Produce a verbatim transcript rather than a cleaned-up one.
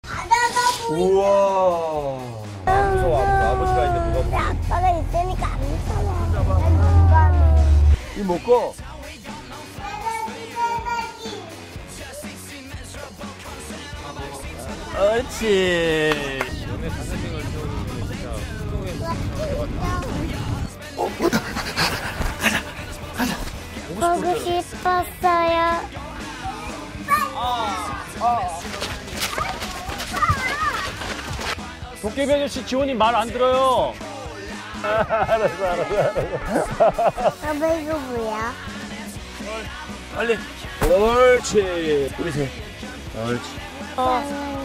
우와. 안 무서워. 아버지가 있는데 뭐가 무서워. 아빠가 있으니까 안 무서워. 이 먹고. 옳지. 너네 자생생을 키우는 게 진짜 어, 왔다. 보고 싶었어요. 도깨비 아저씨 지원이 말 안 들어요. 알았어, 알았어, 알았어. 아빠 이거 뭐야? 빨리. 옳지. 우리 셋. 옳지. 어.